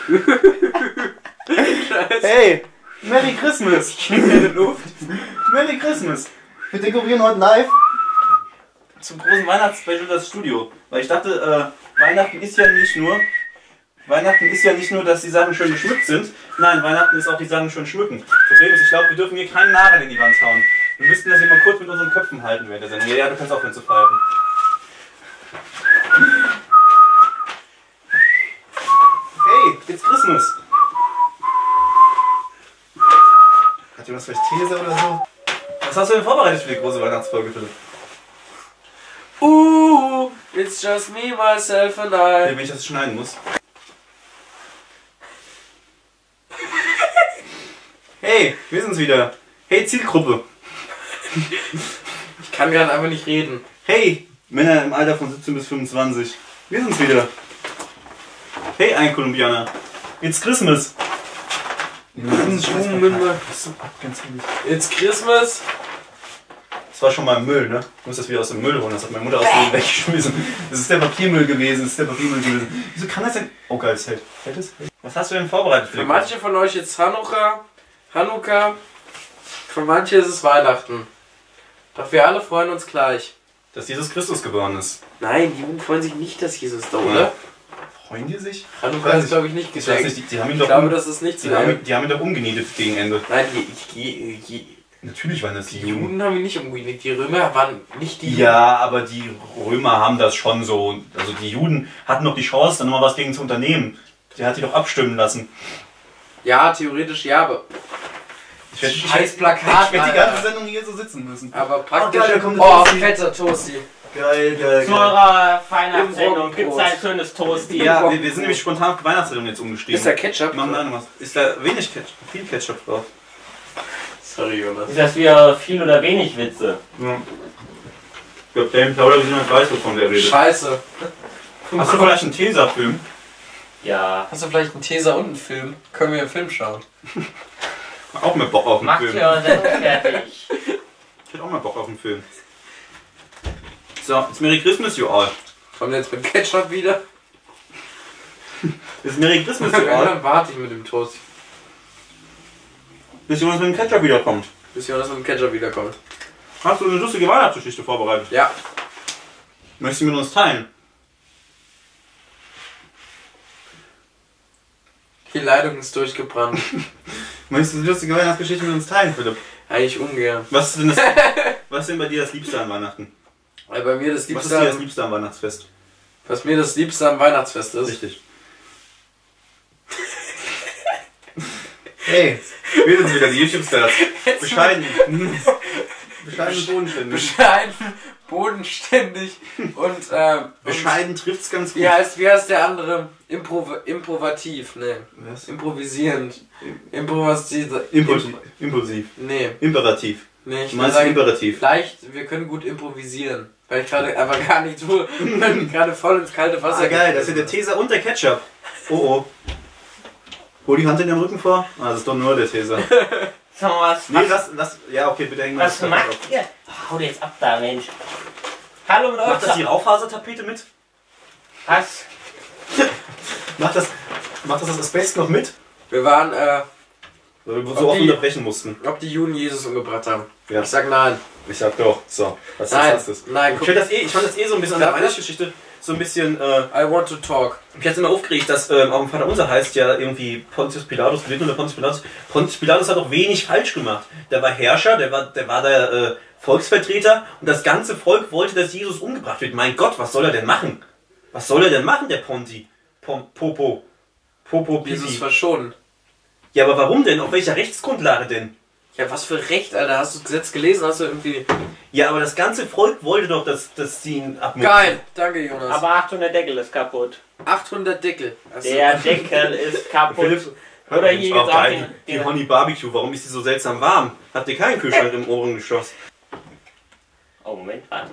Hey, Merry Christmas! Ich krieg keine Luft. Merry Christmas! Wir dekorieren heute live zum großen Weihnachtsspecial das Studio. Weil ich dachte, Weihnachten ist ja nicht nur, dass die Sachen schön geschmückt sind. Nein, Weihnachten ist auch die Sachen schön schmücken. Das Problem ist, ich glaube, wir dürfen hier keinen Nagel in die Wand hauen. Wir müssten das hier mal kurz mit unseren Köpfen halten während der Sendung. Ja, du kannst aufhören zu pfeifen. Hey, it's Christmas! Hat jemand vielleicht These oder so? Was hast du denn vorbereitet für die große Weihnachtsfolge, Philipp? It's just me, myself and I. Wenn ich das schneiden muss. Hey, wir sind's wieder. Hey, Zielgruppe. Ich kann gerade einfach nicht reden. Hey, Männer im Alter von 17 bis 25. Wir sind's wieder. Hey, ein Kolumbianer. It's Christmas. Ganz ehrlich. It's Christmas. Das war schon mal Müll, ne? Ich muss das wieder aus dem Müll holen. Das hat meine Mutter aus dem Müll weggeschmissen. Das ist der Papiermüll gewesen. Wieso kann das denn? Oh geil, es hält. Hält es? Was hast du denn vorbereitet für Für manche von euch jetzt Hanukkah. Für manche ist es Weihnachten. Doch wir alle freuen uns gleich. Dass Jesus Christus geboren ist. Nein, die Juden freuen sich nicht, dass Jesus da, oder? Freuen die sich? Hanukkah ist, glaube ich, nicht Ich weiß geschenkt. nicht, die haben ihn Ich doch glaube, das ist nicht so. die haben ihn doch umgenietet gegen Ende. Nein, Natürlich waren das die Juden haben ihn nicht umgenietet. Die Römer waren nicht die Juden. Ja, aber die Römer haben das schon so. Also die Juden hatten noch die Chance, dann nochmal was gegen zu unternehmen. Der hat die doch abstimmen lassen. Ja, theoretisch ja, aber... Scheiß Ich Plakat, werde die Alter. ganze Sendung hier so sitzen müssen. Aber praktisch... geil, da kommt Oh, Toasty. fetter Toasty. Geil. Zu eurer Weihnachtssendung Im gibt es Brot. ein schönes Toasty. Ja, wir sind nämlich spontan auf die Weihnachtssendung jetzt umgestiegen. Ist da Ketchup? Machen wir was. Ist da wenig Ketchup? Viel Ketchup drauf. Sorry, Jonas. Ist das wieder viel oder wenig Witze? Ja. Ich glaube, der Plauder niemand weiß, wovon der redet. Scheiße. Hast du vielleicht einen Tesafilm? Ja. Hast du vielleicht einen Teaser und einen Film? Können wir einen Film schauen? Auch mal Bock auf einen Macht Film. ihr eure Sendung fertig. Ich hätte auch mal Bock auf einen Film. So, it's Merry Christmas, you all. Kommt jetzt mit Ketchup wieder? It's Merry Christmas, you all. Dann warte ich mit dem Toast. Bis Jonas mit dem Ketchup wiederkommt. Bis Jonas mit dem Ketchup wiederkommt. Hast du eine lustige Weihnachtsgeschichte vorbereitet? Ja. Möchtest du mit uns teilen? Die Leitung ist durchgebrannt. Möchtest du eine lustige Weihnachtsgeschichte mit uns teilen, Philipp? Eigentlich ungern. Was ist denn bei dir das Liebste an Weihnachten? Weil bei mir das Was ist dir Liebste, das Liebste am Weihnachtsfest? was mir das Liebste am Weihnachtsfest ist. Richtig. Hey, wir sind wieder die YouTube-Stars. Bescheiden. Bescheiden bodenständig. Bescheiden, bodenständig und Bescheiden trifft's ganz gut. wie heißt der andere? Improvativ, ne. Was? Improvisierend. Impulsiv. Impulsiv. Nee, Imperativ. nee, ich Du will meinst sagen, Imperativ. vielleicht, wir können gut improvisieren. Weil ich gerade aber gar nicht tue, weil ich gerade voll ins kalte Wasser Ah geil, das ist ja der gefallen Teser und der Ketchup. Oh. Hol die Hand in den Rücken vor. Ah, das ist doch nur der Teser. Sag mal was. Nee, lass. Ja, okay, bitte häng mal Was das macht auf. ihr? Hau dir jetzt ab da, Mensch. Hallo mit Macht das die euch. Raufasertapete mit? Was? Macht das Asbest noch mit? Wir waren, Weil wir Ob so oft die- unterbrechen mussten. ob die Juden Jesus umgebracht haben. Ja. Ich sag nein. Ich sag doch. So, was Nein, ist das? nein, Ich guck. fand das eh so ein bisschen an der Darf ich? Weihnachtsgeschichte so ein bisschen. I want to talk. Mich hat's immer aufgeregt, dass auch im Vaterunser heißt ja irgendwie Pontius Pilatus gelitten oder Pontius Pilatus. Pontius Pilatus hat auch wenig falsch gemacht. Der war Herrscher, der war der Volksvertreter und das ganze Volk wollte, dass Jesus umgebracht wird. Mein Gott, was soll er denn machen? Was soll er denn machen, der Ponti? Popo Jesus Pipi. verschonen. Ja, aber warum denn? Auf welcher Rechtsgrundlage denn? Ja, was für Recht, Alter. Hast du das Gesetz gelesen? Hast du irgendwie... Ja, aber das ganze Volk wollte doch, dass sie ihn abmurksen. Geil. Danke, Jonas. Aber Achtung, der Deckel ist kaputt. 800 Deckel. Also, Der Deckel ist kaputt. Philipp, Oder hier jetzt auch die Honey Barbecue, warum ist die so seltsam warm? Habt ihr keinen Kühlschrank im oberen Geschoss? Oh, Moment, warte.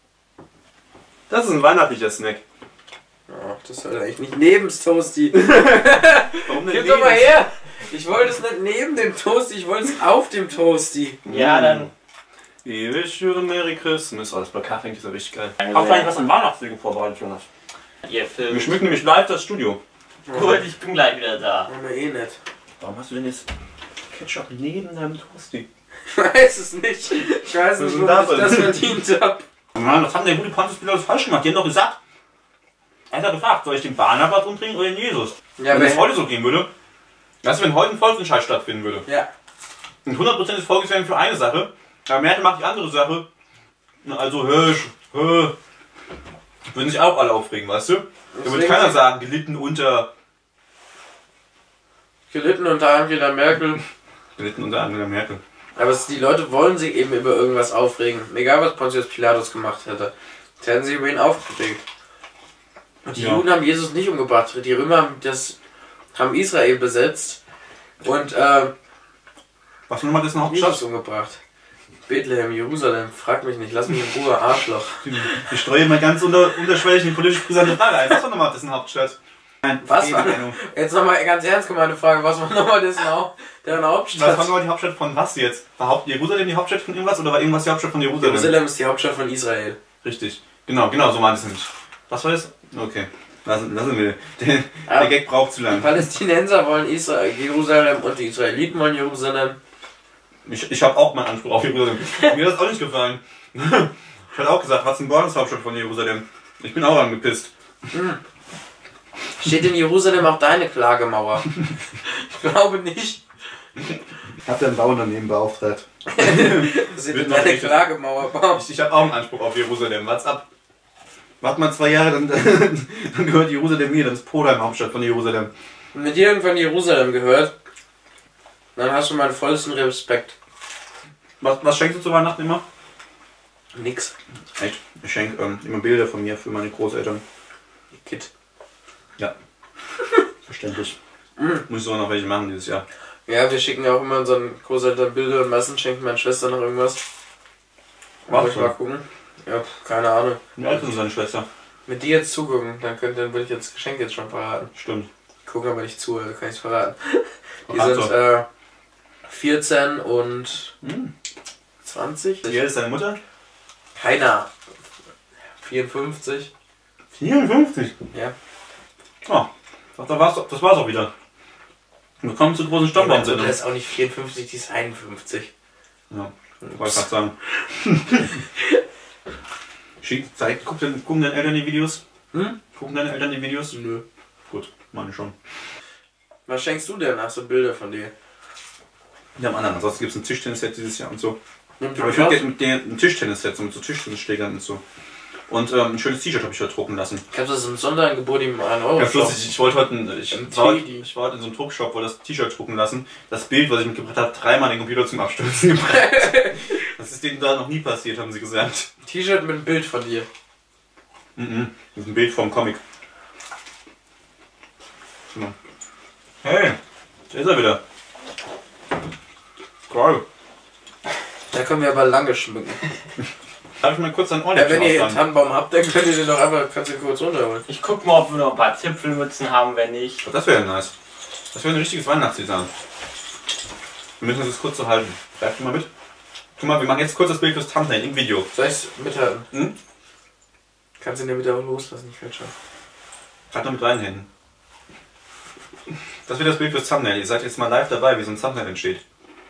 Das ist ein weihnachtlicher Snack. Ja, das soll eigentlich nicht neben dem Toasty. Warum denn Gib doch mal neben? her. Ich wollte es nicht neben dem Toasty, ich wollte es auf dem Toasty. Ja, dann. Ich wünsche dir Merry Christmas. Oh, das Plakat ist ja richtig geil. Auch gleich was an Weihnachtswegen vorbereitet, Jonas. Ihr Wir filmt. schmücken nämlich live das Studio. Gut, ich bin gleich wieder da. Aber eh nicht. Warum hast du denn jetzt Ketchup neben deinem Toasty? Ich weiß es nicht. Ich weiß nicht, wo ich das verdient habe. Mann, was haben denn gute Pontius Pilatus falsch gemacht? Die haben doch gesagt, er hat gefragt, soll ich den Barnabas umbringen oder den Jesus? Ja, wenn es heute so gehen würde, weißt du, wenn heute ein Volksentscheid stattfinden würde. Ja. Und 100% des Volkes wären für eine Sache, aber Merkel macht die andere Sache. Also, würden sich auch alle aufregen, weißt du? Da würde keiner sagen, gelitten unter Angela Merkel. Gelitten unter Angela Merkel. Aber die Leute wollen sich eben über irgendwas aufregen. Egal, was Pontius Pilatus gemacht hätte. Sie hätten sich über ihn aufgeregt. Und die Juden haben Jesus nicht umgebracht. Die Römer haben Israel besetzt. Und was nochmal das noch Jesus umgebracht. Bethlehem, Jerusalem, frag mich nicht, lass mich in Ruhe, Arschloch. Ich streue mal ganz unterschwellig eine politisch brisante Frage ein. Was war nochmal das in Hauptstadt? Was war jetzt nochmal ganz ernst gemeine Frage, was war nochmal deren Hauptstadt? Was war nochmal die Hauptstadt von was jetzt? War Jerusalem die Hauptstadt von irgendwas oder war irgendwas die Hauptstadt von Jerusalem? Jerusalem ist die Hauptstadt von Israel. Richtig. Genau, so meinte es nämlich. Was war das? Okay. Lassen wir. Der Gag braucht zu lange. Die Palästinenser wollen Jerusalem und die Israeliten wollen Jerusalem. Ich habe auch meinen Anspruch auf Jerusalem. Mir hat das auch nicht gefallen. Ich hatte auch gesagt, Ratzenborn ist Hauptstadt von Jerusalem. Ich bin auch angepisst. Steht in Jerusalem auch deine Klagemauer? Ich glaube nicht. Hat der ein Bauunternehmen beauftragt. Das sind deine Klagemauer bauen. Ich habe auch einen Anspruch auf Jerusalem. What's up? Warte mal 2 Jahre, dann gehört Jerusalem mir. Dann ist Polheim Hauptstadt von Jerusalem. Und wenn dir irgendwann Jerusalem gehört, dann hast du meinen vollsten Respekt. Was schenkst du zu Weihnachten immer? Nix. Echt? Ich schenke immer Bilder von mir für meine Großeltern. Kid. Ja. Verständlich. Muss ich sogar noch welche machen dieses Jahr. Ja, wir schicken ja auch immer unseren Großeltern Bilder und meistens schenkt meine Schwester noch irgendwas. Muss ich mal gucken. Ja, keine Ahnung. Wie alt ist seine Schwester? Mit dir jetzt zugucken, dann würde ich das Geschenk jetzt schon verraten. Stimmt. Guck aber nicht zu, also kann ich es verraten. Die sind 14 und 20. Wie alt ist deine Mutter? Keiner. 54. 54? Ja. Oh, das war's auch wieder. Wir kommen zur großen Stammbaumsendung. Die ist auch nicht 54, die ist 51. Ja, wollte gerade sagen. Gucken deine Eltern die Videos? Gucken deine Eltern die Videos? Nö. Gut, meine schon. Was schenkst du denn? Hast du Bilder von dir? Ja, am anderen. Ansonsten gibt es ein Tischtennis-Set dieses Jahr und so. Nimmt Aber ich würde mit dir ein Tischtennis-Set, so mit so Tischtennisschlägern und so. Und ein schönes T-Shirt habe ich heute drucken lassen. Ich habe das im Sonderangebot ihm 1 Euro. Ganz lustig, ich war heute in so einem Druckshop, wollte das T-Shirt drucken lassen. Das Bild, was ich mitgebracht habe, 3-mal den Computer zum Abstürzen gebracht. Das ist denen da noch nie passiert, haben sie gesagt. T-Shirt mit einem Bild von dir. Mit einem Bild vom Comic. Genau. Hey, da ist er wieder. Cool. Da können wir aber lange schmücken. Darf ich mal kurz ein Ohr wenn ihr einen Tannenbaum habt, dann könnt ihr den doch einfach, kannst du ihn kurz runterholen. Ich guck mal, ob wir noch ein paar Zipfelmützen haben, wenn nicht. Das wäre ja nice. Das wäre ein richtiges Weihnachtsdesign. Wir müssen das jetzt kurz so halten. Greif du mal mit. Guck mal, wir machen jetzt kurz das Bild fürs Thumbnail im Video. Soll ich es mithalten? Kannst du ihn ja wieder auch loslassen, ich fällt schon. Gerade noch mit deinen Händen. Das wird das Bild fürs Thumbnail. Ihr seid jetzt mal live dabei, wie so ein Thumbnail entsteht.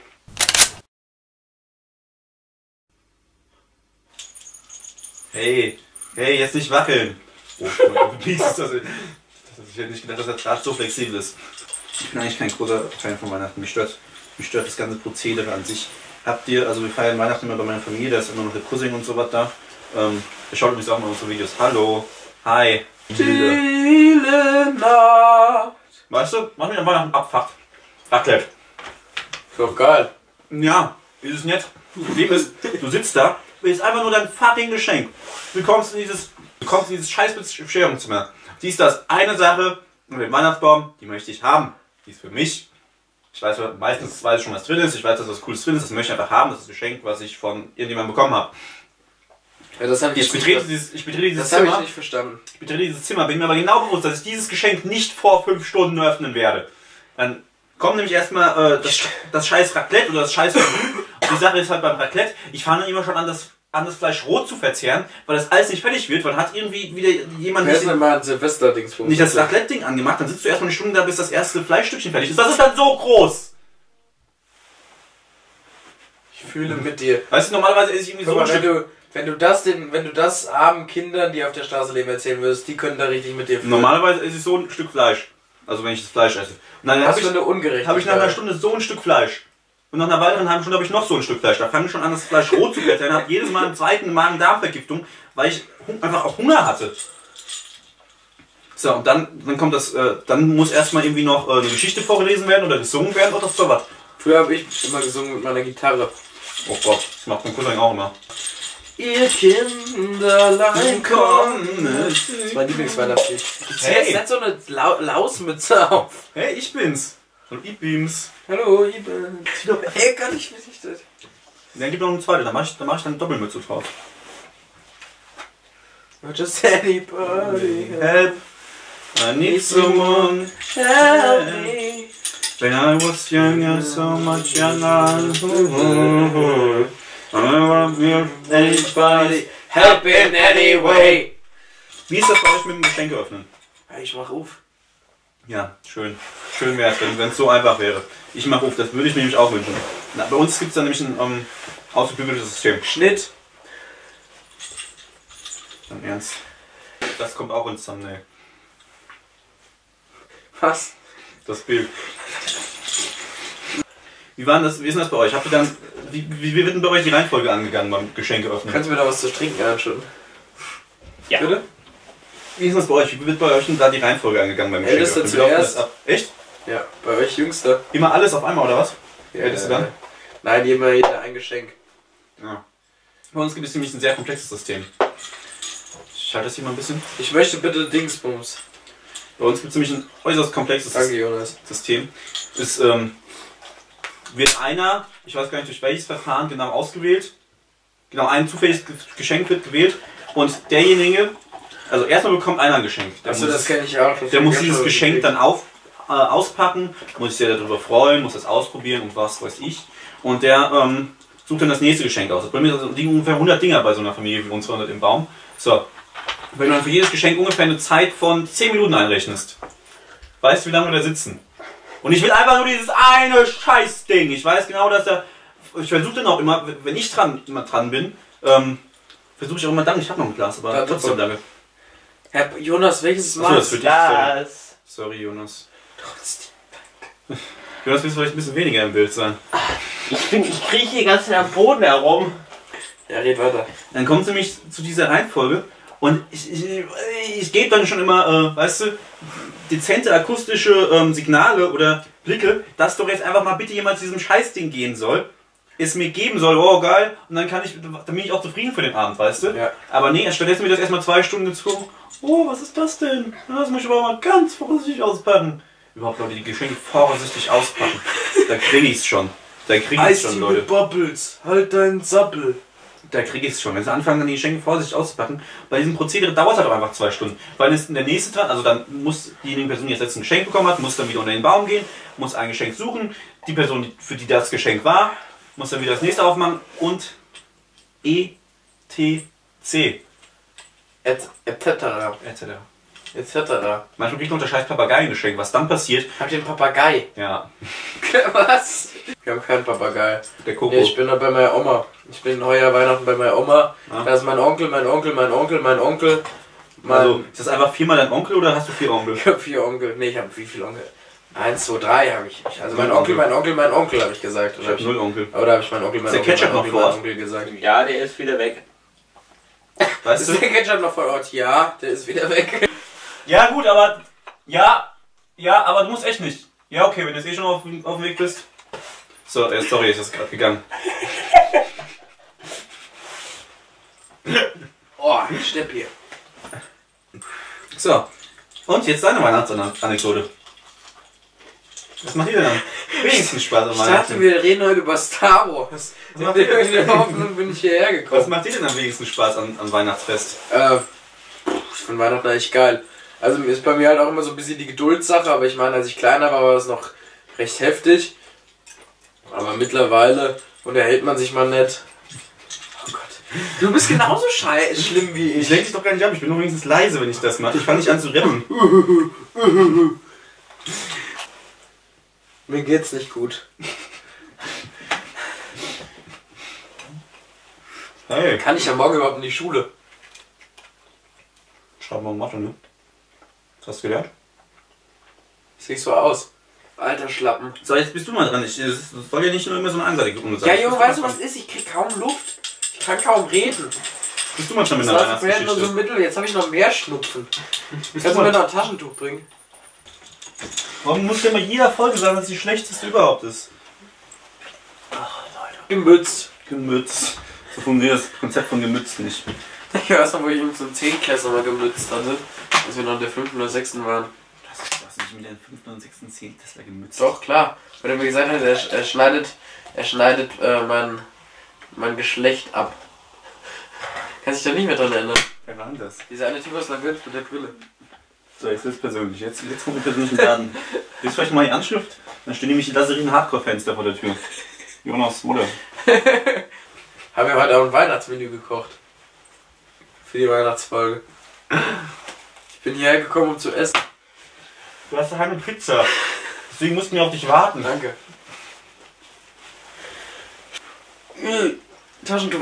Hey, jetzt nicht wackeln. Oh, wie ist das? Ich hätte nicht gedacht, dass der Draht so flexibel ist. Ich bin eigentlich kein großer Fan von Weihnachten. Mich stört das ganze Prozedere an sich. Also wir feiern Weihnachten immer bei meiner Familie, da ist immer noch der Cousin und so was da. Der schaut übrigens auch mal unsere Videos. Hallo, hi. Stille Nacht. Weißt du, machen wir an Weihnachten Abfahrt. Raclette. Ist doch geil. Ja, ist es nett. Das Problem ist, du sitzt da, willst einfach nur dein fucking Geschenk. Du kommst in dieses scheiß Bescherungszimmer. Siehst das eine Sache, und den Weihnachtsbaum, die möchte ich haben. Die ist für mich. Meistens weiß ich schon, was drin ist. Ich weiß, dass was Cooles drin ist. Das möchte ich einfach haben. Das ist ein Geschenk, was ich von irgendjemandem bekommen habe. Ja, das habe ich betrete dieses Zimmer. Habe ich nicht verstanden. Ich betrete dieses Zimmer, bin mir aber genau bewusst, dass ich dieses Geschenk nicht vor 5 Stunden öffnen werde. Dann kommt nämlich erstmal das scheiß Raclette oder das scheiß Menü. Die Sache ist halt beim Raclette, ich fange dann immer schon an, das an das Fleisch roh zu verzehren, weil das alles nicht fertig wird, weil hat irgendwie wieder jemand mal ein Silvester-Dings nicht das Raclette-Ding angemacht, dann sitzt du erstmal eine Stunde da, bis das erste Fleischstückchen fertig ist. Das ist dann so groß! Ich fühle mit dir. Weißt du, normalerweise esse ich irgendwie so ein Stück... Wenn du das armen Kindern, die auf der Straße leben, erzählen würdest, die können da richtig mit dir fühlen. Normalerweise esse ich so ein Stück Fleisch. Also wenn ich das Fleisch esse. Und dann habe ich nach einer Stunde so ein Stück Fleisch. Und nach einer weiteren halben Stunde habe ich noch so ein Stück Fleisch. Da fange ich schon an, das Fleisch roh zu verzehren. Habe jedes Mal einen zweiten Magen-Darm-Vergiftung, weil ich einfach auch Hunger hatte. So, und dann kommt das, dann muss erstmal irgendwie noch eine Geschichte vorgelesen werden oder gesungen werden oder so was. Früher habe ich immer gesungen mit meiner Gitarre. Oh Gott, das macht mein Cousin auch immer. Ihr Kinderlein kommen. Das ist mein Lieblingsweihnachtslied. Hey. Setz so eine Lausmütze auf. Hey, ich bin's. Und ich bin's. Hallo, ich bin's. Ey, gar nicht besichtet. Dann gibt noch eine zweite, da mach ich dann eine Doppelmütze drauf. Just anybody Help, I need someone. help me. When I was younger, so much younger. I wanna feel anybody. Help in any way. Wie ist das bei euch mit dem Geschenke öffnen? Hey, ich mach auf. Ja, schön. Schön wäre es, wenn es so einfach wäre. Ich mache auf, das würde ich mir nämlich auch wünschen. Na, bei uns gibt es da nämlich ein ausgeklügeltes System. Schnitt. Dann ernst. Das kommt auch ins Thumbnail. Was? Das Bild. Wie ist denn das bei euch? Habt ihr dann, wie wird denn bei euch die Reihenfolge angegangen beim Geschenke öffnen? Kannst du mir da was zu trinken anschauen? Ja. Bitte? Wie ist das bei euch? Wie wird bei euch denn da die Reihenfolge angegangen beim Geschenke Ältester öffnen? Wie läuft das zuerst. ab? Echt? Ja, bei euch Jüngster. Immer alles auf einmal oder was? Wie ältest du dann? Nein, jeder ein Geschenk. Ja. Bei uns gibt es nämlich ein sehr komplexes System. Ich halte das hier mal ein bisschen. Ich möchte bitte Dingsbums. Bei uns gibt es nämlich ein äußerst komplexes Danke, Jonas. System. Es wird einer, ich weiß gar nicht durch welches Verfahren genau ausgewählt, genau ein zufälliges Geschenk wird gewählt und derjenige, also erstmal bekommt einer ein Geschenk. Achso, das kenne ich auch. Der muss dieses Geschenk dann auspacken, muss sich darüber freuen, muss das ausprobieren und was weiß ich. Und der sucht dann das nächste Geschenk aus. Bei mir liegen ungefähr 100 Dinger bei so einer Familie wie uns im Baum. So, wenn du dann für jedes Geschenk ungefähr eine Zeit von 10 Minuten einrechnest, weißt du, wie lange wir da sitzen? Und ich will einfach nur dieses eine Scheißding. Ich weiß genau, dass ich versuche dann auch immer, wenn ich immer dran bin, versuche ich auch immer, danke, ich habe noch ein Glas, aber Ja, trotzdem danke. Herr Jonas, welches ist Achso, das ist für dich. Sorry. Das. Sorry, Jonas. Jonas, willst du vielleicht ein bisschen weniger im Bild sein? Ich kriege hier ganz schön am Boden herum. Ja, red weiter. Dann kommt es nämlich zu dieser Reihenfolge und ich gebe dann schon immer, weißt du, dezente akustische Signale oder Blicke, dass doch jetzt einfach mal bitte jemand zu diesem Scheißding gehen soll, es mir geben soll, oh geil, und dann bin ich auch zufrieden für den Abend, weißt du? Ja. Aber nee, stattdessen wird das erstmal 2 Stunden gezogen. Oh, was ist das denn? Das muss ich aber mal ganz vorsichtig auspacken. Überhaupt Leute, die Geschenke vorsichtig auspacken. Da krieg ich's schon. Da krieg ich's schon, Leute. Bubbles, halt deinen Sappel. Da krieg ich's schon. Wenn sie anfangen, dann die Geschenke vorsichtig auszupacken, bei diesem Prozedere dauert es halt auch einfach 2 Stunden. Weil es der nächste dran, also dann muss diejenige Person, die jetzt ein Geschenk bekommen hat, muss dann wieder unter den Baum gehen, muss ein Geschenk suchen. Die Person, für die das Geschenk war, muss dann wieder das nächste aufmachen und ETC. Etc. Manchmal kriegt noch der scheiß Papagei ein Geschenk. Was dann passiert? Habt ihr einen Papagei? Ja, Was? Wir haben keinen Papagei. der Koko. Ja, ich bin da bei meiner Oma. Ich bin heuer Weihnachten bei meiner Oma. Ja. Da ist mein Onkel, mein Onkel, mein Onkel, mein Onkel. Also, ist das einfach 4-mal dein Onkel oder hast du 4 Onkel? Ich habe 4 Onkel. Ne, ich habe wie viele Onkel? 1, 2, 3 habe ich. Also mein Onkel, mein Onkel, mein Onkel habe ich gesagt. Ich habe 0 Onkel. Oder habe ich mein Onkel, mein Ist der Onkel, Ketchup mein noch Onkel, vor mein Ort? Onkel gesagt? Ja, der ist wieder weg. Weißt Ist du? der Ketchup noch vor Ort? Ja, der ist wieder weg. Ja gut, aber... Ja, aber du musst echt nicht. Ja, okay, wenn du jetzt eh schon auf dem Weg bist. So, sorry, ist das gerade gegangen. Oh, Stepp hier. So, und jetzt deine Weihnachtsanekdote. Was macht ihr denn dann? Wenigstens Spaß an Ich dachte, Weihnachten. wir reden heute über Star Wars. Was In macht ihr der denn, Hoffnung bin ich hierher was gekommen. macht ihr denn am wenigsten Spaß an Weihnachtsfest? Ich finde Weihnachten eigentlich geil. Also ist bei mir halt auch immer so ein bisschen die Geduldssache, aber ich meine, als ich kleiner war das noch recht heftig. Aber mittlerweile unterhält man sich mal nett. Oh Gott. Du bist genauso schlimm wie Ich ich. lenke dich doch gar nicht ab, ich bin nur wenigstens leise, wenn ich das mache. Ich fange nicht an zu rappen. Mir geht's nicht gut. Hey, Kann ich ja morgen überhaupt in die Schule? schreib mal Mathe, ne? Was hast du gelernt? Sieh so aus. Alter Schlappen. So, jetzt bist du mal dran. Das soll ja nicht nur immer so eine Ansage sein. Ja, Junge, weißt du, was ist? Ich krieg kaum Luft. Ich kann kaum reden. Bist du mal schon mit Das einer war nur so Weihnachtsgeschichte? mittel. Jetzt habe ich noch mehr Schnupfen. Kannst du mir noch ein Taschentuch bringen? Warum muss ja immer jeder Folge sagen, dass es die schlechteste überhaupt ist? Gemützt. Gemütz. So funktioniert das Konzept von Gemütz nicht. Ich weiß noch, wo ich mit so einem 10-Klässler mal gemützt hatte. Als wir noch in der 5. oder 6. waren. Du hast nicht mit deinen 5. und 6. 10. Tesla gemützt. Doch, klar. Weil er mir gesagt hat, er schneidet mein Geschlecht ab. Kann sich da nicht mehr dran erinnern. Wer war denn das? Dieser eine Typ aus Labyrinth mit der Brille. So, jetzt wird's persönlich. Jetzt kommt die persönlichen Daten. Willst du vielleicht mal die Anschrift? Dann stehen nämlich die Laserinen Hardcore-Fans da vor der Tür. Jonas, Mutter. Haben wir heute auch ein Weihnachtsmenü gekocht. Für die Weihnachtsfolge. Ich bin hierher gekommen, um zu essen. Du hast daheim eine Pizza. Deswegen mussten wir auf dich warten. Danke. Taschentuch.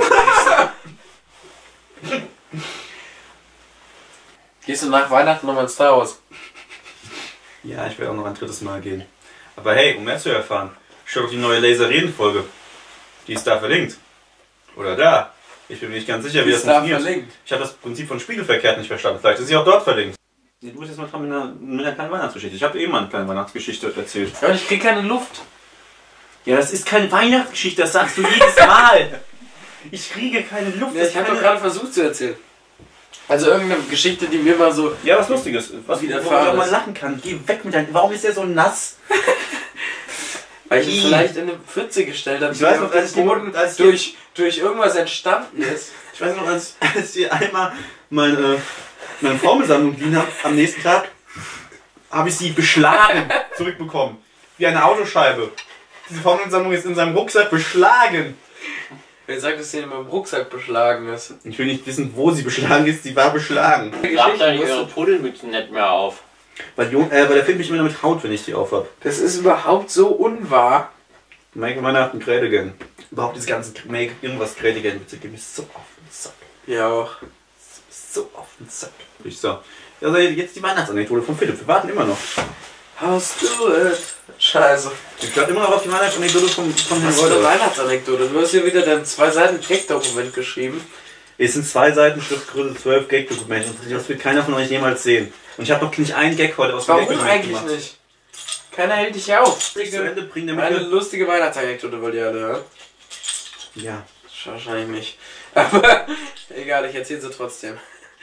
Gehst du nach Weihnachten nochmal ins Star Wars? Ja, ich werde auch noch ein drittes Mal gehen. Aber hey, um mehr zu erfahren, schau doch die neue Laser-Reden-Folge. Die ist da verlinkt. Oder da. Ich bin mir nicht ganz sicher, wie das funktioniert. Verlinkt. Ich habe das Prinzip von Spiegelverkehrt nicht verstanden. Vielleicht ist sie auch dort verlinkt. Nee, du bist jetzt mal dran mit einer kleinen Weihnachtsgeschichte. Ich habe eben mal eine kleine Weihnachtsgeschichte erzählt. Aber ich krieg keine Luft. Ja, das ist keine Weihnachtsgeschichte, das sagst du jedes Mal. Ich kriege keine Luft. Ja, ich habe doch gerade versucht zu erzählen. Also irgendeine Geschichte, die mir mal so... Ja, was Lustiges. Was Wieder wo ich auch fahren mal ist. lachen kann. Geh weg mit deinem... Warum ist der so nass? Weil ich ihn vielleicht in eine Pfütze gestellt habe, Ich weiß noch, als ich Boden durch irgendwas entstanden ist. Ich weiß noch, als ich einmal meine Formelsammlung geliehen habe, am nächsten Tag habe ich sie beschlagen zurückbekommen. Wie eine Autoscheibe. Diese Formelsammlung ist in seinem Rucksack beschlagen. Wer sagt, dass sie in meinem Rucksack beschlagen ist? Ich will nicht wissen, wo sie beschlagen ist, sie war beschlagen. Sagt doch nicht eure Pudelmützen nicht mehr auf. Weil der Film mich immer damit haut, wenn ich die aufhab. Das ist überhaupt so unwahr. Make Weihnachten Great Again. Überhaupt dieses ganze Make irgendwas Great Again. Bitte geh mir so auf den Sack. Ja auch. So auf den Sack. So. Also jetzt die Weihnachtsanekdote von Philipp. Wir warten immer noch. Hast du es? Scheiße. Ich warte immer noch auf die Weihnachtsanekdote von Herrn Was für eine Reuter. Weihnachtsanekdote? Du hast hier wieder dein 2 Seiten Gag-Dokument geschrieben. Es sind 2 Seiten Schriftgröße 12 Gag-Dokumente. Das wird keiner von euch jemals sehen. Und ich habe noch nicht einen Gag heute aus dem Warum Gag-Dokument eigentlich gemacht. nicht? Keiner hält dich auf. Nicht zu Ende bringen, damit Eine wir... lustige Weihnachtsanekdote wollt ihr alle hören? Ja. Wahrscheinlich nicht. Aber egal, ich erzähle sie trotzdem.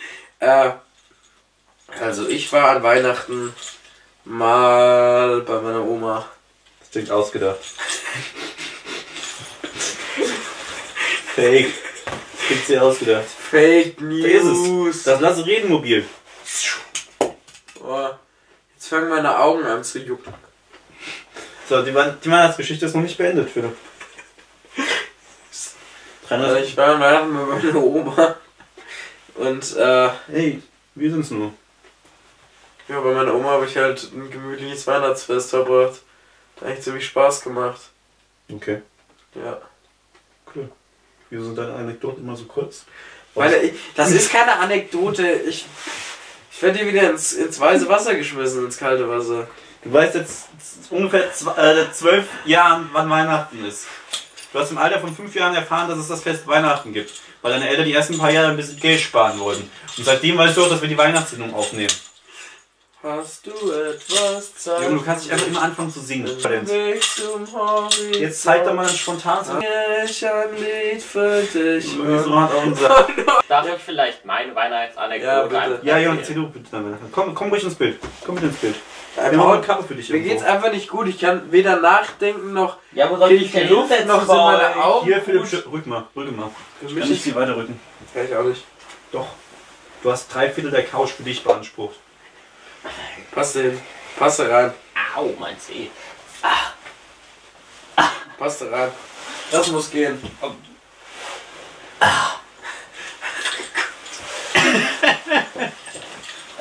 Also ich war an Weihnachten mal bei meiner Oma. Das klingt ausgedacht. Fake. Das klingt sehr ausgedacht. Fake Vergiss News. es. Das lasse Redenmobil. Oh, jetzt fangen meine Augen an zu jucken. So, die Weihnachtsgeschichte ist noch nicht beendet, Philipp. Also ich war an Weihnachten bei meiner Oma. Und Hey, wir sind's nur. ja, bei meiner Oma habe ich halt ein gemütliches Weihnachtsfest verbracht. Hat eigentlich ziemlich Spaß gemacht. Okay. Ja. Cool. Wieso sind deine Anekdoten immer so kurz? Das ist keine Anekdote. Ich werde hier wieder ins weiße Wasser geschmissen, ins kalte Wasser. Du weißt jetzt ungefähr 12 Jahren, wann Weihnachten ist. Du hast im Alter von 5 Jahren erfahren, dass es das Fest Weihnachten gibt. Weil deine Eltern die ersten paar Jahre ein bisschen Geld sparen wollten. Und seitdem weißt du auch, dass wir die Weihnachtssendung aufnehmen. Hast du etwas Zeit? Junge, du kannst dich einfach immer anfangen zu singen. Weg zum Horizont. Jetzt zeig doch mal ein spontanes... Ich ein Lied für dich. So hat auch unser... Darf ich vielleicht meine Weihnachtsanekdote Ja, bitte. einfach Ja, Jon, erzählen? erzähl du bitte damit. Komm ruhig ins Bild. Komm mit ins Bild. Wir Paul, machen eine Kappe für dich. Mir irgendwo. geht's einfach nicht gut. Ich kann weder nachdenken noch Ja, wo soll krieg ich ich denn die Luft hinsetzen noch sind bei meine euch? Augen Hier, Philipp, gut. rück mal. Für Ich mich kann nicht ist viel weiter rücken. kann ich auch nicht. Doch. Du hast 3/4 der Couch für dich beansprucht. Passt hin. Passt da rein. Au, mein Zeh. Passt da rein. Das muss gehen.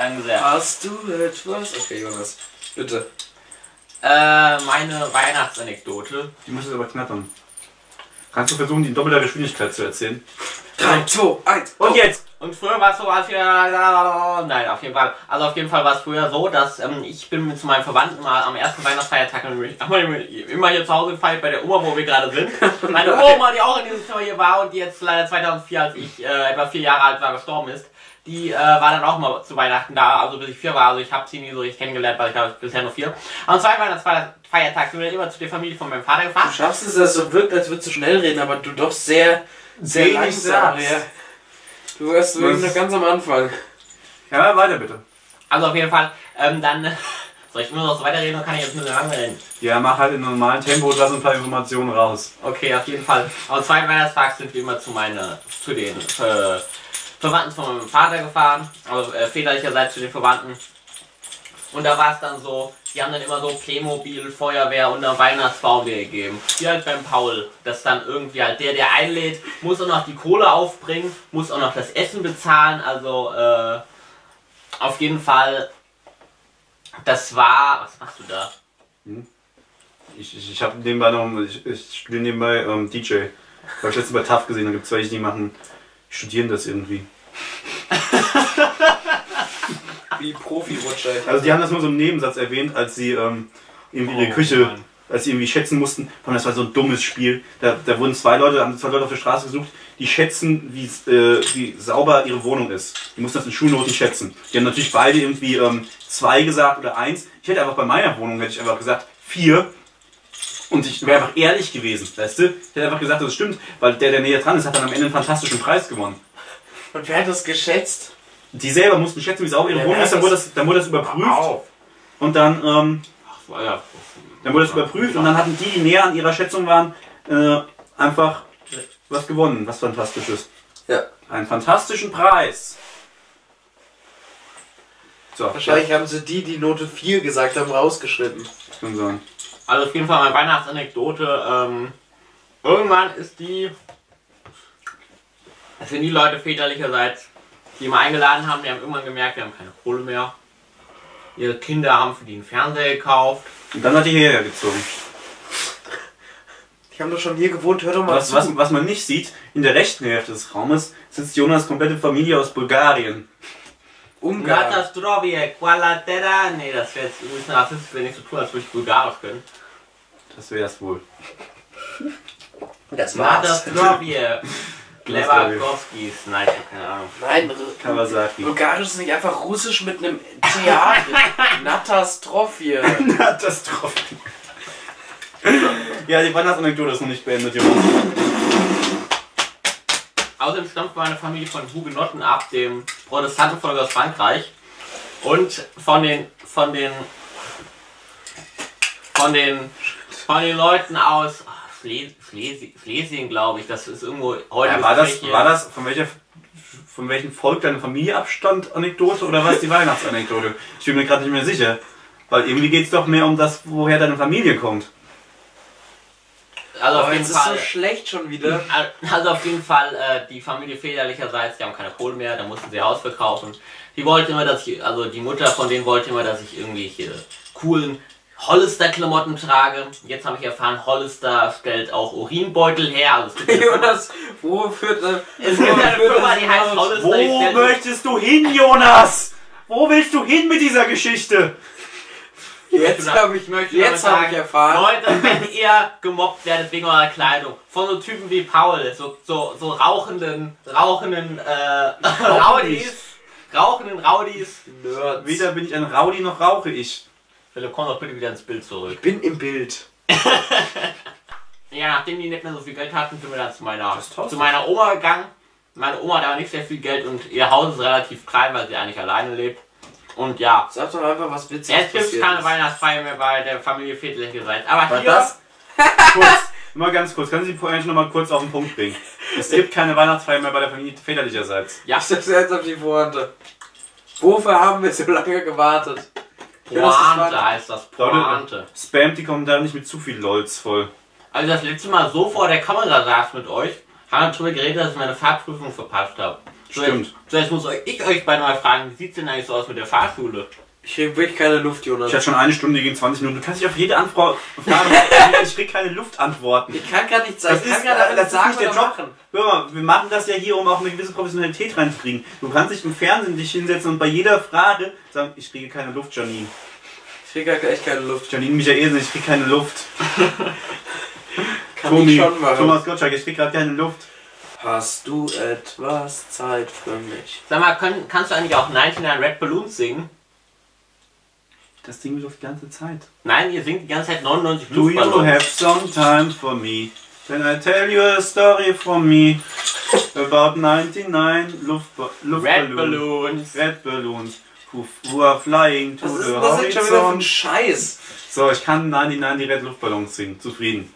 Danke sehr. Hast du etwas? Okay, Jonas, bitte. Meine Weihnachtsanekdote. Die muss jetzt aber knattern. Kannst du versuchen, die in doppelter Geschwindigkeit zu erzählen? 3, 2, 1. Und jetzt! Und früher war es so, nein, auf jeden Fall. Also auf jeden Fall war es früher so, dass ich bin mit zu meinen Verwandten mal am ersten Weihnachtsfeiertag immer hier zu Hause gefeiert bei der Oma, wo wir gerade sind. Meine Oma, die auch in diesem Zimmer hier war und die jetzt leider 2004, als ich etwa 4 Jahre alt war, gestorben ist, die war dann auch mal zu Weihnachten da, also bis ich 4 war. Also ich habe sie nie so richtig kennengelernt, weil ich glaube bisher nur 4. Am zweiten Weihnachtsfeiertag sind wir dann immer zu der Familie von meinem Vater gefahren. Du schaffst es, dass es so wirkt, als würdest du schnell reden, aber du doch sehr langsam. Ja. Du warst wirklich noch ganz am Anfang. Ja, weiter bitte. Also auf jeden Fall, dann soll ich immer noch so weiterreden oder kann ich jetzt ein bisschen lange reden? Ja, mach halt in normalen Tempo und lass ein paar Informationen raus. Okay, auf jeden Fall. Am zweiten Weihnachtstag sind wir immer zu den Verwandten von meinem Vater gefahren, also väterlicherseits zu den Verwandten. Und da war es dann so, die haben dann immer so Playmobil, Feuerwehr und einen Weihnachtsbaum dir gegeben. Wie halt beim Paul. Das dann irgendwie halt der einlädt, muss auch noch die Kohle aufbringen, muss auch noch das Essen bezahlen. Also auf jeden Fall, das war... Was machst du da? Ich habe nebenbei noch... Ich spiele nebenbei DJ. Habe ich letztens bei TAF gesehen, da gibt es welche, die studieren das irgendwie. Wie Profi-Rutscher. Also die haben das nur so im Nebensatz erwähnt, als sie irgendwie ihre Küche, als sie irgendwie schätzen mussten. Und das war so ein dummes Spiel. Da wurden haben zwei Leute auf der Straße gesucht, die schätzen, wie sauber ihre Wohnung ist. Die mussten das in Schulnoten schätzen. Die haben natürlich beide irgendwie 2 gesagt oder 1. Ich hätte einfach bei meiner Wohnung einfach gesagt 4. Und ich wäre einfach ehrlich gewesen, weißt du? Ich hätte einfach gesagt, das stimmt, weil der näher dran ist, hat dann am Ende einen fantastischen Preis gewonnen. Und wer hat das geschätzt? Die selber mussten schätzen, wie sauber ihre Wohnung ist, dann wurde das überprüft. Und dann wurde das überprüft und dann hatten die näher an ihrer Schätzung waren, einfach was gewonnen, was Fantastisches. Ja. Einen fantastischen Preis. So, wahrscheinlich haben sie die Note 4 gesagt haben, rausgeschnitten. Das kann sein. Also auf jeden Fall meine Weihnachtsanekdote. Irgendwann sind die Leute väterlicherseits, die immer eingeladen haben, die haben irgendwann gemerkt, wir haben keine Kohle mehr. Ihre Kinder haben für die einen Fernseher gekauft. Und dann hat die hierher gezogen. Die haben doch schon hier gewohnt, hör doch mal zu. Was man nicht sieht, in der rechten Hälfte des Raumes sitzt Jonas komplette Familie aus Bulgarien. Ungarn. Nee, das wäre jetzt übrigens rassistisch, wenn ich so tue, als würde ich Bulgarisch können. Das wär's wohl. Das war's. Leverkowskis, nein, keine Ahnung. Nein, Kawasaki. Bulgarisch ist nicht einfach Russisch mit einem TH. Natastrophe. Natastrophe. Ja, die Weihnachtsanekdote ist noch nicht beendet, Jonas. Außerdem stammt meine Familie von Hugenotten ab, dem Protestantenvolk aus Frankreich. Und von den Leuten aus Schlesien, glaube ich. Das ist irgendwo heute. Ja, war das von welchem Volk deine Familie abstammt, Anekdote oder was die Weihnachtsanekdote? Ich bin mir gerade nicht mehr sicher. Weil irgendwie geht es doch mehr um das, woher deine Familie kommt. Also auf jeden Fall, ist so schlecht schon wieder. Also auf jeden Fall, die Familie väterlicherseits, die haben keine Kohle mehr, da mussten sie Haus verkaufen. Die wollte immer, die Mutter von denen wollte immer, dass ich irgendwelche coolen Hollister-Klamotten trage. Jetzt habe ich erfahren, Hollister stellt auch Urinbeutel her. Also Jonas, wo führt das? Es gibt eine Firma, die heißt Hollister. Wo möchtest du hin, Jonas? Wo willst du hin mit dieser Geschichte? Jetzt habe ich erfahren. Leute, wenn ihr gemobbt werdet wegen eurer Kleidung, von so Typen wie Paul, so rauchenden Raudis. Nerds. Weder bin ich ein Rowdy, noch rauche ich. Philipp, komm doch bitte wieder ins Bild zurück. Ich bin im Bild. Ja, nachdem die nicht mehr so viel Geld hatten, sind wir dann zu meiner Oma gegangen. Meine Oma hat aber nicht sehr viel Geld und ihr Haus ist relativ klein, weil sie eigentlich alleine lebt. Und ja. Sag doch einfach, was Witziges Jetzt gibt es keine Weihnachtsfeier mehr bei der Familie väterlicherseits. Aber war hier... Das? Mal ganz kurz, können Sie die eigentlich noch mal kurz auf den Punkt bringen? Es gibt keine Weihnachtsfeier mehr bei der Familie väterlicherseits. Ja. Ich setze jetzt auf die Pointe. Wofür haben wir so lange gewartet? Pointe heißt das. Pointe. Leute, spamt die Kommentare nicht mit zu viel LOLs voll. Als ich das letzte Mal so vor der Kamera saß mit euch, haben wir darüber geredet, dass ich meine Fahrprüfung verpasst habe. Stimmt. So, jetzt muss ich euch beide mal fragen, wie sieht's denn eigentlich so aus mit der Fahrschule? Ich krieg wirklich keine Luft, Jonas. Ich hatte schon eine Stunde gegen 20 Minuten. Du kannst dich auf jede Anfrage fragen, ich krieg keine Luftantworten. Ich kann gar nichts sagen. Das ist nicht der Job. Hör mal, wir machen das ja hier, um auch eine gewisse Professionalität reinzukriegen. Du kannst dich im Fernsehen dich hinsetzen und bei jeder Frage sagen, ich kriege keine Luft, Janine. Ich krieg gar echt keine Luft. Janine Michaelsen, ich kriege keine Luft. Kann ich schon machen. Thomas Gottschalk, ich kriege gerade keine Luft. Hast du etwas Zeit für mich? Sag mal, kannst du eigentlich auch 99 Red Balloons singen? Das Ding wird auf die ganze Zeit. Nein, ihr singt die ganze Zeit 99 Do you Luftballons. have some time for me? Can I tell you a story from me? About 99 Red Balloons. Red Balloons. Who are flying to Was ist the denn das jetzt schon wieder für ein horizon. Scheiß? So, ich kann 99 die Red Luftballons singen. Zufrieden.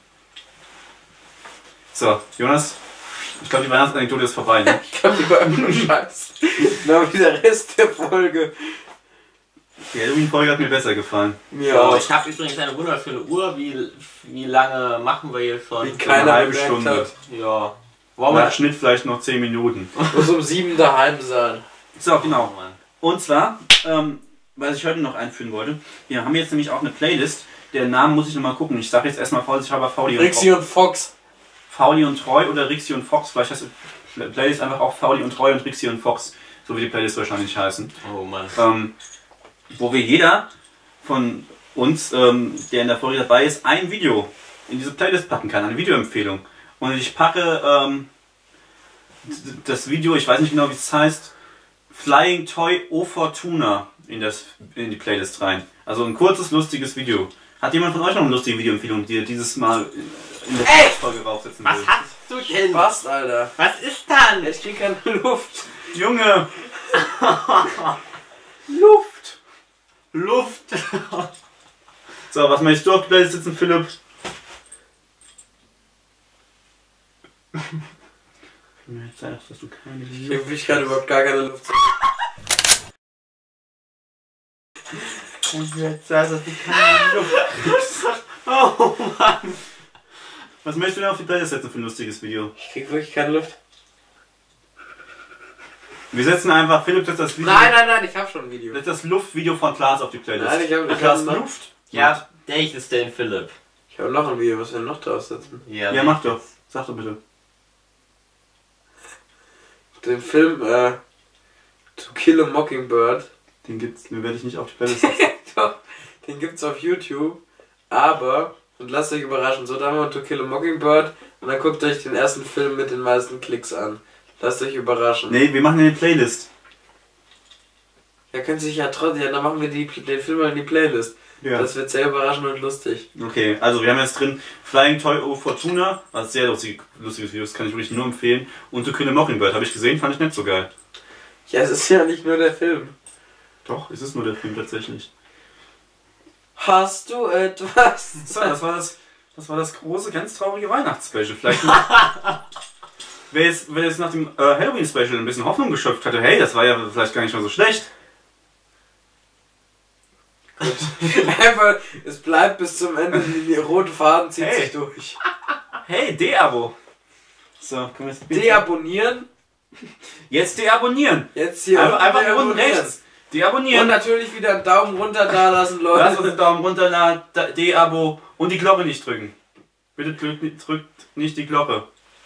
So, Jonas. Ich glaube, die Weihnachtsanekdote ist vorbei, ne? Ich glaube, die war einfach nur Scheiß. Na, wie der Rest der Folge. Die Halloween-Folge hat mir besser gefallen. Mir So, auch. ich habe übrigens eine wunderschöne Uhr. Wie lange machen wir hier schon? Wie Eine keiner halbe bemerkt Stunde. hat. Ja. Wollen Nach wir... Schnitt vielleicht noch 10 Minuten. Muss um 7 daheim sein. So, genau. Oh, Mann. Und zwar, was ich heute noch einführen wollte, wir haben jetzt nämlich auch eine Playlist. Der Name muss ich nochmal gucken. Ich sage jetzt erstmal vorsichtshalber Fauli und Rixi und Fox. Fauli und Treu oder Rixi und Fox. Vielleicht heißt die Playlist einfach auch Fauli und Treu und Rixi und Fox. So wie die Playlist wahrscheinlich heißen. Oh Mann. Wo wir jeder von uns, der in der Folge dabei ist, ein Video in diese Playlist packen kann. Eine Videoempfehlung. Und ich packe das Video, ich weiß nicht genau wie es heißt, Flying Toy O Fortuna in die Playlist rein. Also ein kurzes, lustiges Video. Hat jemand von euch noch eine lustige Videoempfehlung, die ihr dieses Mal in der Folge raufsetzen will? Was hast du denn? Passt, Alter. Was ist dann? Ich krieg keine Luft. Junge! Luft! Luft. So, was möchtest du auf die Playlist sitzen, Philipp? Mir zeigst, dass du keine Ich krieg wirklich gerade überhaupt gar keine Luft. Oh Mann. Was möchtest du denn auf die Playlist setzen für ein lustiges Video? Ich krieg wirklich keine Luft. Wir setzen einfach, Philipp setzt das Video. Nein, ich hab schon ein Video. Setzt das Luftvideo von Klaas auf die Playlist. Nein, ich hab Klaas noch. Luft? Ja, welches denn, Philipp? Ich habe noch ein Video, was wir noch draufsetzen. Ja, mach doch. Sag doch bitte. Den Film To Kill a Mockingbird. Den werde ich nicht auf die Playlist setzen. Doch, den gibt's auf YouTube. Aber, und lasst euch überraschen, so da haben wir To Kill a Mockingbird und dann guckt euch den ersten Film mit den meisten Klicks an. Lasst euch überraschen. Nee, wir machen eine Playlist. Ja, könnt sich ja trotzdem, ja, dann machen wir den Film mal in die Playlist. Ja. Das wird sehr überraschend und lustig. Okay, also wir haben jetzt drin Flying Toy O Fortuna, was sehr lustiges Video, das kann ich wirklich nur empfehlen. Und To Kill a Mockingbird, habe ich gesehen, fand ich nicht so geil. Ja, es ist ja nicht nur der Film. Doch, es ist nur der Film tatsächlich. Hast du etwas? So, das war das große, ganz traurige Weihnachtsspecial. Vielleicht wer jetzt nach dem Halloween-Special ein bisschen Hoffnung geschöpft hatte, hey, das war ja vielleicht gar nicht mal so schlecht. Einfach, es bleibt bis zum Ende, die rote Faden zieht Hey. sich durch. Hey, deabo. So, können wir jetzt Deabonnieren. jetzt deabonnieren. Jetzt hier Einfach hier unten deabonnieren. rechts. Deabonnieren. Und natürlich wieder einen Daumen runter da lassen, Leute. Lasst uns einen Daumen runter, Deabo und die Glocke nicht drücken. Bitte drückt nicht die Glocke.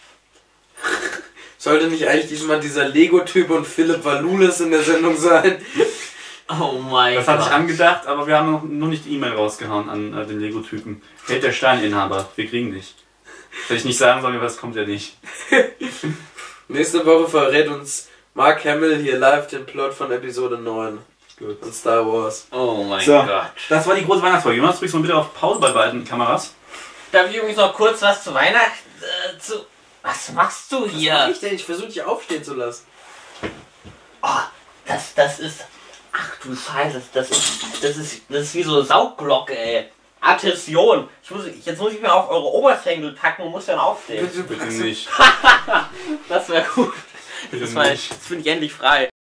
Sollte nicht eigentlich diesmal dieser Lego-Typ und Philipp Valulis in der Sendung sein? Oh mein Gott. Das hatte ich angedacht, aber wir haben noch nicht die E-Mail rausgehauen an den Lego-Typen. Hält der Steininhaber, wir kriegen dich. Hätte ich nicht sagen sollen, was kommt ja nicht. Nächste Woche verrät uns Mark Hamill hier live den Plot von Episode 9 Gut. von Star Wars. Oh mein So, Gott. das war die große Weihnachtsfolge. Jonas, drückst du mal bitte auf Pause bei beiden Kameras. Darf ich übrigens noch kurz was zu Weihnachten Was machst du Was hier? mach ich denn? Ich versuche dich aufstehen zu lassen. Oh, das ist... Ach du Scheiße, das ist wie so eine Saugglocke, ey. Attention. Jetzt muss ich mir auf eure Oberschenkel packen und muss dann aufstehen. Bitte nicht. Das wäre gut. Bitte Jetzt nicht. bin ich endlich frei.